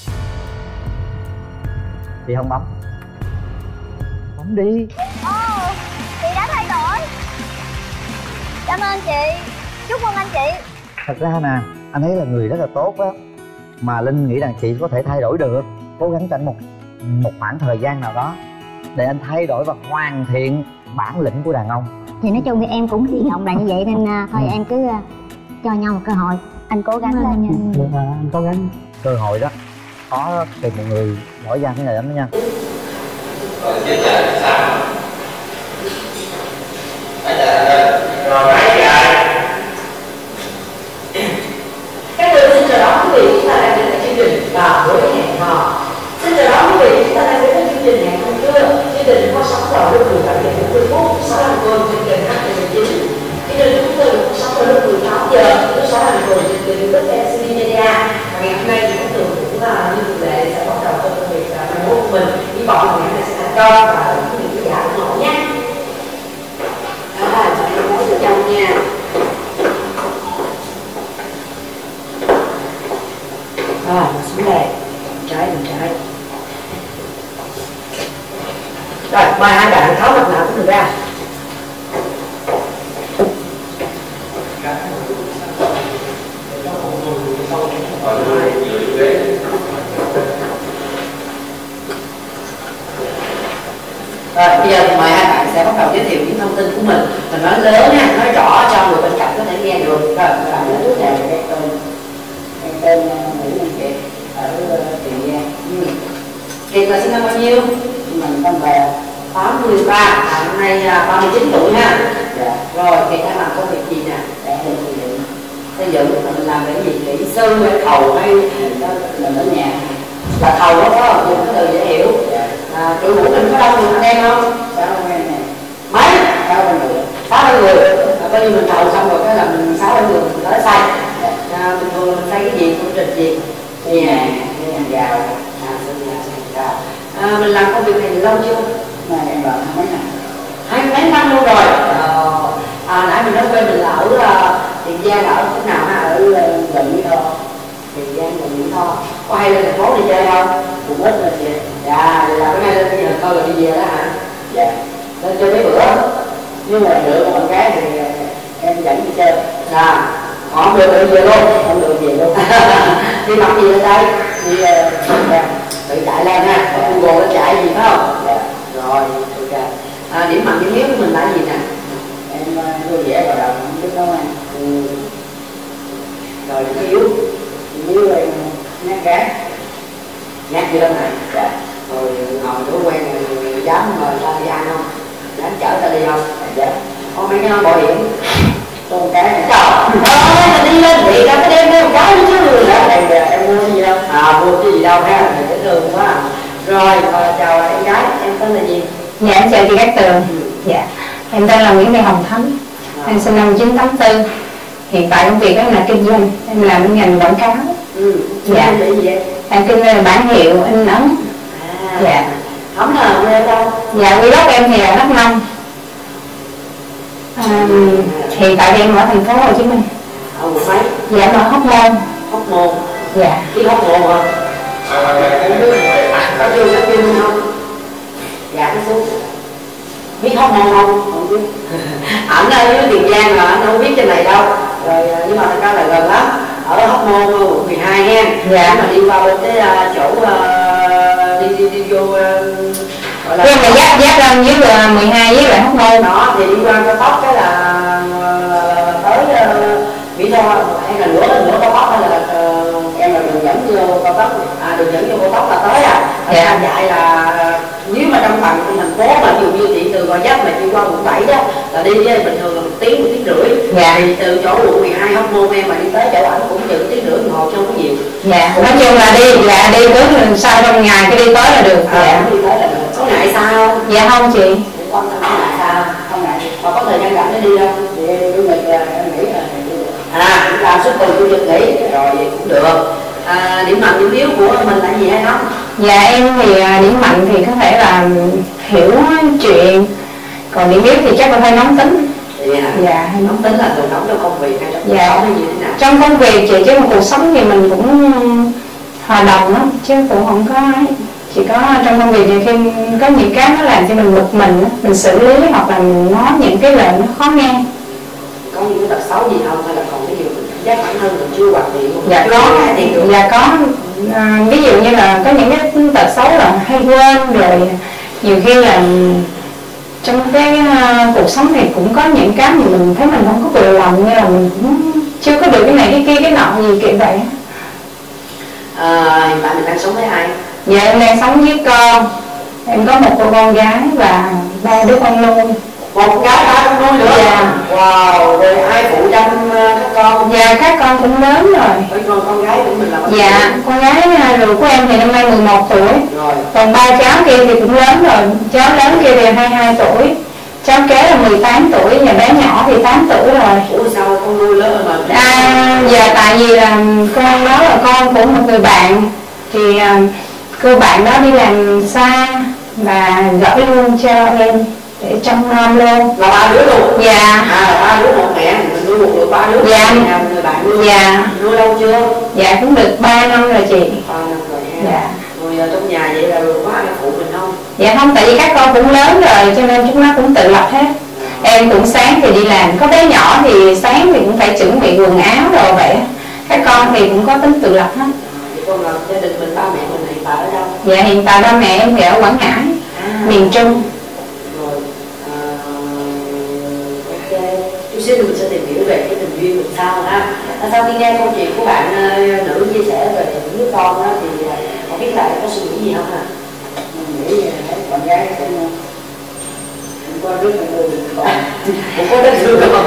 Chị không bấm. Bấm đi. Ồ, chị đã thay đổi. Cảm ơn chị. Chúc mừng anh chị. Thật ra nè, anh thấy là người rất là tốt á, mà Linh nghĩ rằng chị có thể thay đổi được. Cố gắng cho anh một một khoảng thời gian nào đó để anh thay đổi và hoàn thiện bản lĩnh của đàn ông. Thì nói chung thì em cũng hy vọng là như vậy nên uh, thôi ừ. em cứ uh, cho nhau một cơ hội. Anh cố gắng lên nha. Được rồi, anh cố gắng. Cơ hội đó có tìm một người giỏi giang thế này lắm đó nha. Các người xin chào đón quý vị, chúng ta đang đến với chương trình Vào Buổi Hẹn Hò. Xin chào đón quý vị, chúng ta đang đến với chương trình Hẹn Hò Trưa. Chương trình phát sóng vào lúc mười bảy giờ bốn mươi phút, sáu hàng tuần trên kênh hát tê vê chín. Chương trình chúng tôi được phát sóng vào lúc mười tám giờ, lúc sáu hàng tuần trên kênh YouTube em xê đê Media. Và ngày hôm nay thì chúng tôi cũng là như thường lệ sẽ bắt đầu công việc bài múa của mình. Hy vọng là ngày hôm nay sẽ thành công và quý vị khán giả ủng hộ nhé. À, chúng tôi nói từ trong nha. Rồi, xuống đây, bên trái, bên trái. Rồi, mời hai bạn tháo mặt nạ của mình ra. Rồi, bây giờ mời hai bạn sẽ bắt đầu giới thiệu những thông tin của mình. Mình nói lớn nha, nói rõ cho người bên cạnh có thể nghe được. Rồi, các bạn nói trước này cái tên, cái tên Nguyễn Văn Kiệt ở Tiền Giang. Kiệt là sinh năm bao nhiêu? Mình năm tám mươi ba, à, năm nay ba mươi chín tuổi ha. Dạ. Rồi, Kiệt đang làm công việc gì nè? Dạ, xây dựng. Xây dựng mình làm cái gì? Kỹ sư hay thầu hay mình ở nhà? Là thầu đó phải không? Dùng cái từ dễ hiểu. Dạ. À, đội ngũ mình có đông người anh em không? Sáu anh em này. Mấy? Sáu anh người. Sáu anh người. À, coi như mình thầu xong rồi cái là mình sáu anh người mình tới xây. Dạ. À, bình thường mình xây cái gì, công trình gì? Xây nhà, xây nhà gạo. À, xây nhà, xây nhà gạo. À, mình làm công việc này lâu chưa? Này em làm hai mấy năm. Hai mấy năm luôn rồi. À, à, nãy mình nói quên mình là ở uh, Tiền Giang, ở chỗ nào ha? Ở uh, gần Mỹ Tho. Tiền Giang gần Mỹ Tho. Có hay lên thành phố đi chơi không? Cũng ít lên chị. Dạ, là bữa nay lên bây giờ coi là đi về đó hả? Dạ. Lên chơi mấy bữa. Nếu mà được con gái thì em dẫn đi chơi. Dạ. Không được thì về luôn. Không được về luôn. Đi mặc gì lên đây? Đi uh, tự chạy lên ha. Google nó chạy gì phải không? Dạ. Rồi, ok. À, điểm mạnh điểm yếu của mình là gì nè? Em vui vẻ và đầu không biết nấu ăn. Ừ. Rồi điểm yếu? Điểm yếu em nhát gái. Nhát gì đâu này? Dạ. Rồi ngồi chỗ quen rồi dám mời ta đi ăn không? Dám chở ta đi không? Dạ. Có mấy cái bảo hiểm. Con cái này. Trời ơi, là đi lên thì ra cái đêm đeo một cái chứ. Dạ, em, em mua cái gì đâu? À, mua cái gì đâu ha, thì dễ thương quá. Rồi, à, chào em gái, em tên là gì? Dạ, em chào chị Cát Tường. Dạ, em tên là Nguyễn Thị Hồng Thắm. Em sinh năm một nghìn chín trăm tám mươi tư. Hiện tại công việc em là kinh doanh, em làm bên ngành quảng cáo. Ừ, dạ. Gì vậy? Em kinh doanh bản hiệu, in ấn. À, dạ. Không là quê đâu? Dạ, quê gốc em thì ở Đắk Nông. À, hiện tại thì em ở thành phố Hồ Chí Minh. Ở một mấy? Dạ, em ở Hóc Môn. Hóc Môn? Dạ. Cái Hóc Môn hả? Có chưa có chưa không? Dạ cái xuống. Biết Hóc Môn không? Không biết. Ảnh ở dưới Tiền Giang mà anh không biết trên này đâu. Rồi nhưng mà thật ra là gần lắm. Ở Hóc Môn quận mười hai ha. Dạ. Mà đi qua bên cái chỗ uh, đi, đi đi vô uh, gọi là. Em là giáp giáp lên dưới mười hai với lại Hóc Môn. Đó thì đi qua cao tốc cái là uh, tới uh, Mỹ Tho hay là nửa nửa cao tốc hay là uh, em là đường dẫn vô cao tốc à đường dẫn vô cao tốc là tới à. Dạ. Dạy là nếu mà trong bằng trong thành phố mà ví dụ như chị từ Gò Vấp mà đi qua quận bảy đó là đi với bình thường là một tiếng một tiếng rưỡi. Dạ. Thì từ chỗ quận mười hai Hóc Môn em mà đi tới chỗ ảnh cũng chừng tiếng rưỡi đồng hồ chứ không có nhiều. Dạ. Nói chung là đi dạ đi tới sau trong ngày cái đi tới là được. À, dạ. Đi tới là được. Có ngại sao không? Dạ không chị. Không ngại sao? Không ngại. Mà có thời gian rảnh để đi không? Thì chủ nhật là em nghĩ là à cũng làm suốt tuần chủ nhật nghỉ rồi vậy cũng được. À, điểm mạnh điểm yếu của mình là gì hay không? Dạ em thì điểm mạnh thì có thể là hiểu chuyện, còn điểm yếu thì chắc là hơi nóng tính. Yeah. Dạ hơi nóng tính là thường nóng trong công việc hay trong cuộc dạ. sống hay gì thế nào? Trong công việc chị chứ cuộc sống thì mình cũng hòa đồng lắm chứ cũng không có chỉ có trong công việc thì khi có những cái nó làm cho mình bực mình mình xử lý hoặc là mình nói những cái lời nó khó nghe. Có những cái tật xấu gì không hay là còn cái gì mình cảm giác bản thân mình chưa hoàn thiện không? Dạ có, dạ có à, ví dụ như là có những cái tật xấu là hay quên rồi nhiều khi là trong cái uh, cuộc sống thì cũng có những cái mà mình thấy mình không có vừa lòng như là mình cũng chưa có được cái này cái kia cái nọ gì kiểu vậy. À, hiện tại mình đang sống với ai? Dạ em đang sống với con, em có một cô con gái và ba đứa con nuôi. Một con gái ba con nuôi nữa? Dạ. Wow, rồi ai phụ trông các con? Dạ các con cũng lớn rồi. Với con con gái của mình là bao nhiêu? Dạ con gái rồi của em thì năm nay mười một tuổi. Rồi. Còn ba cháu kia thì cũng lớn rồi, cháu lớn kia thì hai mươi hai tuổi, cháu kế là mười tám tuổi và bé nhỏ thì tám tuổi rồi. Ủa sao con nuôi lớn mà? À dạ tại vì là con đó là con của một người bạn thì uh, cô bạn đó đi làm xa và gửi luôn cho em để trông nom luôn. Là ba đứa luôn? Dạ. À ba đứa một mẹ, mình nuôi một được ba đứa. Dạ. Người bạn nuôi. Dạ. Nuôi lâu chưa? Dạ cũng được ba năm rồi chị. ba năm rồi ha. Dạ. Rồi trong nhà vậy là có ai phụ mình không? Dạ không, tại vì các con cũng lớn rồi cho nên chúng nó cũng tự lập hết. Em cũng sáng thì đi làm, có bé nhỏ thì sáng thì cũng phải chuẩn bị quần áo rồi vậy. Các con thì cũng có tính tự lập hết. Vậy con là gia đình mình, ba mẹ mình hiện tại ở đâu? Dạ hiện tại ba mẹ em thì ở Quảng Ngãi, à. miền Trung. Rồi, à, ok, chút xíu mình sẽ tìm hiểu về cái tình duyên mình sau ha. À, sau khi nghe câu chuyện của bạn uh, nữ chia sẻ về những đứa con đó, thì uh, không biết là có suy nghĩ gì không hả? Mình nghĩ thấy con gái cũng cũng có rất là nhiều con. Cũng có rất nhiều con.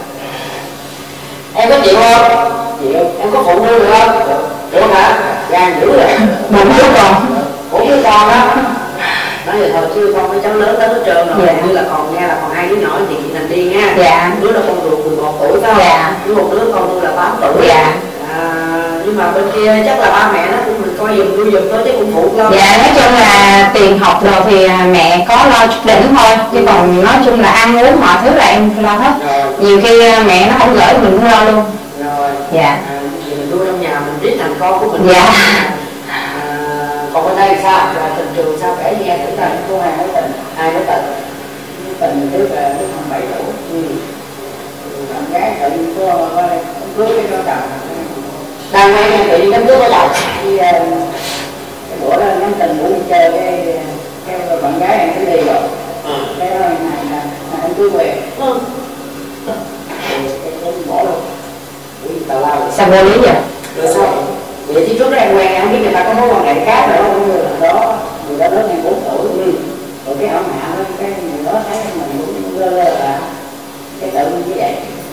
Em có chịu không? Chịu. Em có phụ nuôi được không? Được hả? Gan dữ rồi. Một đứa con. Bốn đứa con đó. Nói giờ thôi chứ con mấy cháu lớn tới hết trơn rồi. Dạ. Như là còn nghe là còn hai đứa nhỏ thì chị Thành đi nha. Dạ. Đứa là con ruột mười một tuổi phải không? Dạ. Đứa một đứa con nuôi là tám tuổi. Dạ. À, nhưng mà bên kia chắc là ba mẹ nó cũng mình coi giùm nuôi giùm thôi chứ cũng phụ lắm. Dạ nói chung là tiền học rồi thì mẹ có lo chút đỉnh thôi, chứ còn nói chung là ăn uống mọi thứ là em lo hết. Rồi. Nhiều khi mẹ nó không gửi mình cũng lo luôn. Rồi. Dạ. À, thì mình nuôi trong nhà mình riết thành con của mình. Dạ. À, còn bên đây sao? Là tình trường sao kể nghe thử coi. Có hai mối tình. Hai mối tình. Tình trước là lúc khoảng bảy tuổi. Ừ. Bạn gái tự có cưới cái đó đầu. Đang ngay nghe tự nhiên đám cưới ở đầu. Cái, cái bữa đó nhắn tin muốn chơi cái cái bạn gái em cứ đi rồi. Ừ. Cái vô lý vậy? Rồi sao? Vậy thì trước đó em quen, em không biết người ta có mối quan hệ khác nữa không? Như là đó, người ta lớn em bốn tuổi. Ừ. Rồi cái ảo mạ đó, cái người đó thấy mình cũng lơ lơ là cái tự như vậy.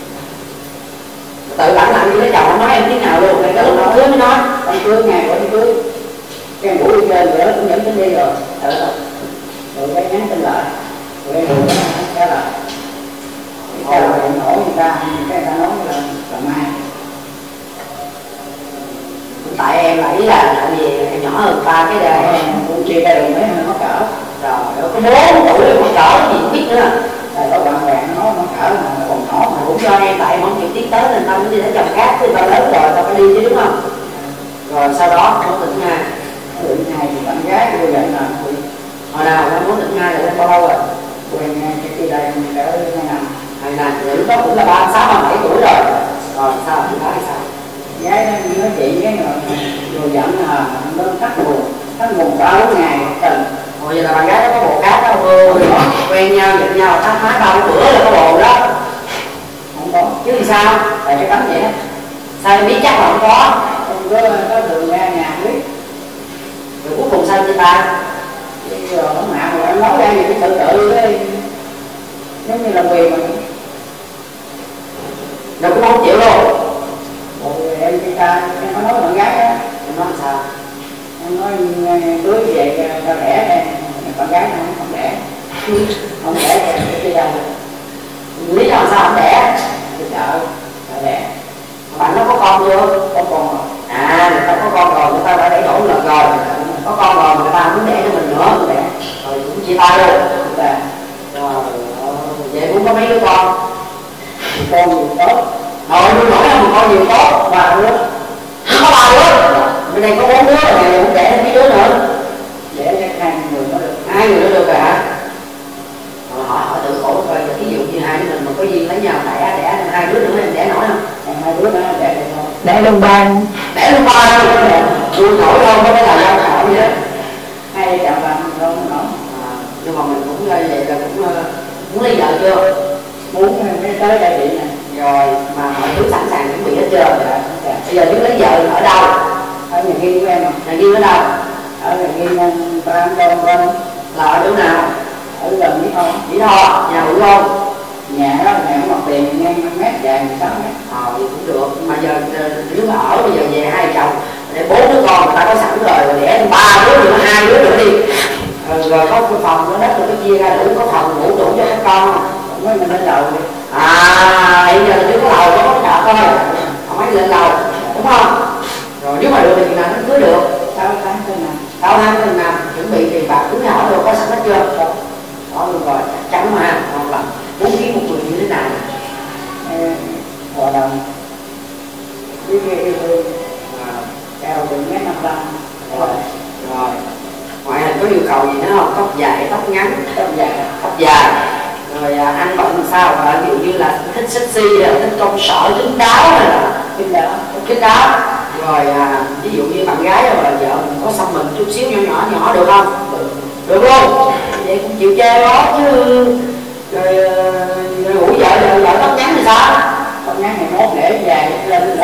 Tự lẳng lặng đi lấy chồng, không nói em tiếng nào luôn. Cái lúc đó cưới mới nói, anh cưới ngày của anh cưới. Cái em buổi đi chơi, người đó cũng dẫn tính đi rồi. Tự rồi. Rồi cái nhắn tin lại. Rồi em buổi đó, cái là cái là em nổi người ta, cái người ta nói là là mai. Tại em là ý là tại vì em nhỏ hơn ba cái đời em cũng chia ra đường mấy nó cỡ rồi nó có bốn tuổi rồi nó cỡ gì không biết nữa rồi nó bạn bè nó nó cỡ mà còn nhỏ mà cũng do em tại em không chịu tiến tới nên tao mới đi lấy chồng khác chứ tao lớn rồi tao phải đi chứ đúng không. Rồi sau đó mối tình hai mối tình hai thì bạn gái tôi vậy là hồi nào nó mối tình hai là bao lâu rồi quen cái kia đây cỡ hai năm hai năm thì lúc đó cũng là ba sáu ba bảy tuổi rồi. Rồi sao thì nói sao gái nó như nói chuyện cái rồi rồi dẫn là nó tắt nguồn tắt nguồn ba bốn ngày tình. Ồ vậy là bạn gái nó có bồ khác đâu ừ, quen nhau giận nhau tắt máy ba bốn bữa là có bồ đó không có chứ thì sao tại cái tấm vậy đó sao em biết chắc là không có không có có đường ra nhà biết rồi cuối cùng sao người ta rồi không mạ mà em nói ra gì cái tự tự đấy giống như là quyền mà đâu cũng không chịu luôn. Rồi em đi ta, em có nói bạn gái á, em nói sao? Em nói cưới về cho rẻ đây, bạn gái nó không rẻ, không rẻ thì em đi đâu? Lý do sao không rẻ? Đi chợ, chợ rẻ. Bạn nó có con chưa? Có con rồi. À, người ta có con rồi, người ta đã đẩy đổ lần rồi, có con rồi, người ta muốn đẻ cho mình nữa, mình đẻ, rồi cũng chia tay luôn. Rồi, vậy cũng có mấy đứa con, con nhiều tốt. Rồi tôi nói là một con nhiều tốt ba đứa không có ba đứa bên đây có bốn đứa rồi này cũng đẻ thêm mấy đứa nữa đẻ cho hai người nó được hai người nó được rồi hả? Rồi hỏi hỏi tự khổ coi ví dụ như hai đứa mình mà có duyên lấy nhau đẻ đẻ hai đứa nữa em đẻ nổi không? Hai đứa nữa đẻ được không? Đẻ luôn ba đẻ luôn ba luôn nuôi nổi đâu có cái là đâu nổi gì đó hai chồng bạn không nổi nhưng mà mình cũng vậy là cũng muốn lấy vợ chưa? Muốn mới tới đây bị nè rồi mà mọi thứ sẵn sàng chuẩn bị hết trơn rồi. Bây giờ nếu lấy vợ ở đâu? Ở nhà Ghiên của em. Nhà Ghiên ở đâu? Ở nhà Ghiên ba anh con con là ở chỗ nào? Ở gần Mỹ Tho. Mỹ Tho, nhà Hữu không? Nhà đó nhà có mặt tiền ngang năm mét dài mười sáu mét. Ờ vậy cũng được. Mà giờ nếu mà ở bây giờ về hai chồng để bốn đứa con người ta có sẵn rồi rồi đẻ ba đứa nữa hai đứa nữa đi. Rồi, rồi có cái phòng nó đất rồi cái chia ra đủ có phòng ngủ đủ cho các con không? Mới mình lên lầu đi. À, bây giờ chỉ có lầu có có chợ thôi, không phải lên lầu, đúng không? Rồi nếu mà được thì nào nó cưới được. Sáu tháng tới năm. Sáu tháng tới năm chuẩn bị tiền bạc cưới hỏi rồi có sẵn hết chưa? Có luôn rồi, chắc chắn mà. Không là muốn kiếm một người như thế nào? Hòa đồng, biết yêu thương, cao từ mét năm mươi. Rồi, rồi. Ngoại hình có yêu cầu gì nữa không? Tóc dài, tóc ngắn, tóc dài, tóc dài. Rồi à, anh bận làm sao và ví dụ như là thích sexy hay thích công sở kín đáo hay là kín đáo kín đáo rồi à, ví dụ như bạn gái hoặc là vợ mình có xăm mình chút xíu nhỏ nhỏ nhỏ được không? Được, được luôn vậy cũng chịu chê đó chứ rồi, rồi ngủ vợ vợ vợ tóc ngắn thì sao? Tóc ngắn thì mốt để dài lên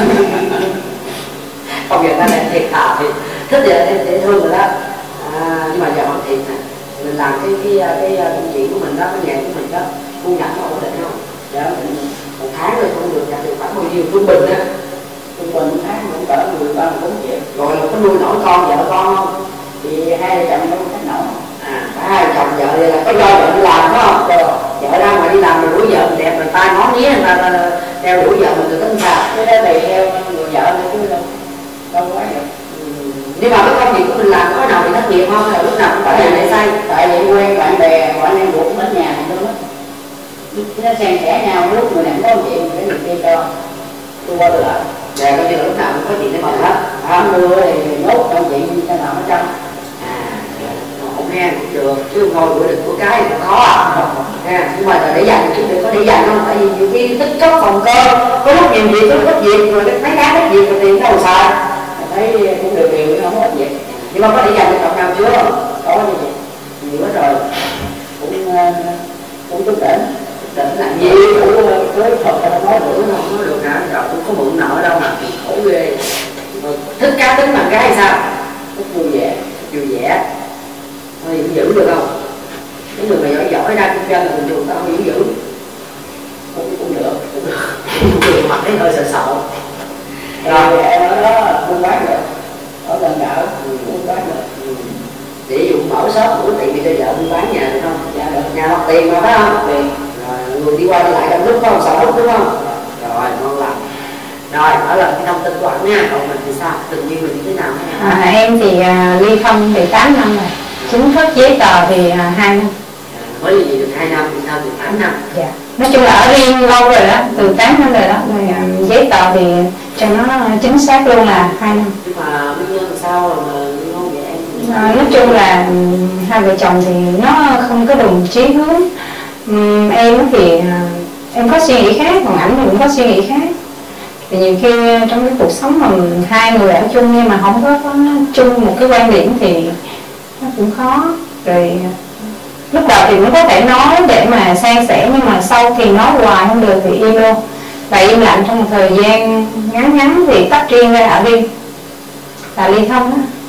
không giờ ta đang thiệt thà thì thích thì em dễ thương rồi đó à, nhưng mà giờ bằng thiệt nè mình làm cái cái cái công việc của mình đó cái nghề của mình đó thu nhập nó ổn định không? Dạ một tháng rồi không được nhận được khoảng bao nhiêu trung bình á? Trung bình một tháng cũng cỡ mười ba bốn triệu. Rồi là có nuôi nổi con vợ con không? Thì hai vợ chồng đâu có nổi. À cả hai vợ chồng vợ vậy là có do vợ đi làm phải không? Rồi. Vợ ra ngoài đi làm rồi đuổi vợ mình đẹp mình tay ngó nghía người ta theo đuổi vợ mình từ tính sao? Cái đó tùy theo người vợ nữa chứ đâu đâu có được. Nhưng mà cái công việc của mình làm có nào bị thất nghiệp không? Hay là lúc nào cũng phải làm để xây? Tại vì quen bạn bè, bọn em buộc đến nhà thì nó nó xen kẽ nhau, lúc người này có chuyện để người kia cho tôi qua tôi lại. Dạ, coi như là lúc nào cũng có chuyện để mời hết. Không đưa thì nốt công chuyện cho nào nó trong. À, ổn nghe cũng được, chứ không thôi bữa đừng của cái cũng khó à. À, nhưng mà để dành chứ đừng có để dành không? Tại vì nhiều khi tích cốc phòng cơ, có lúc nhiều việc, có lúc ít việc, rồi mấy cái ít việc rồi tiền đâu xài. Thấy cũng đều đều chứ không có gì nhưng mà có để dành cho cặp nào chưa? Có như vậy nhiều hết rồi cũng cũng chút đỉnh đỉnh làm gì cũng cưới thật là nói được không có được hả? Rồi cũng có mượn nợ đâu mà tính bạn gái sao? Rất vui vẻ, vui vẻ. Thôi giữ được không? Cái người mà giỏi giỏi ra kinh doanh là thường thường tao không giữ giữ. Cũng cũng được, cũng được. Người mặt thấy hơi sợ sợ. Rồi em ở đó buôn bán rồi, ở gần đảo buôn bán rồi. Ví dụ mở shop đủ tiền đi cho vợ buôn bán nhà được không? Dạ được. Nhà mặt tiền mà phải không? Tiền. Rồi người đi qua đi lại đông đúc không? Sợ đúc đúng không? Rồi ngon lành. Rồi đó là cái thông tin của anh nha. Còn mình thì sao? Tình duyên mình như thế nào? À, em thì uh, ly thông thì tám năm rồi, chính thức giấy tờ thì uh, hai năm. À, mới gì được hai năm thì sao được tám năm? Dạ. Nói chung là ở riêng lâu rồi đó, từ tám năm rồi đó. Rồi uh, giấy tờ thì cho nó chính xác luôn là hai năm. Nhưng mà nguyên nhân sao mà ly hôn vậy em? À, nói chung là hai vợ chồng thì nó không có đồng chí hướng. Um, em thì uh, em có suy nghĩ khác, còn ảnh thì cũng có suy nghĩ khác. Thì nhiều khi trong cái cuộc sống mà hai người ở chung nhưng mà không có, có chung một cái quan điểm thì nó cũng khó. Rồi lúc đầu thì cũng có thể nói để mà san sẻ, nhưng mà sau thì nói hoài không được thì im luôn. Và im lặng trong một thời gian ngắn ngắn thì tách riêng ra ở đi là ly thông đó.